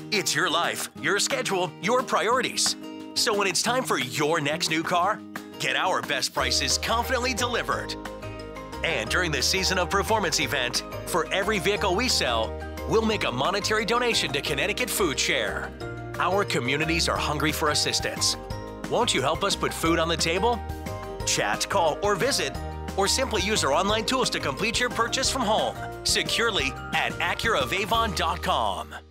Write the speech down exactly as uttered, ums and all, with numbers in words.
It's your life, your schedule, your priorities. So when it's time for your next new car, get our best prices confidently delivered. And during the Season of Performance event, for every vehicle we sell, we'll make a monetary donation to Connecticut Foodshare. Our communities are hungry for assistance. Won't you help us put food on the table? Chat, call, or visit, or simply use our online tools to complete your purchase from home, securely at Acura of Avon dot com.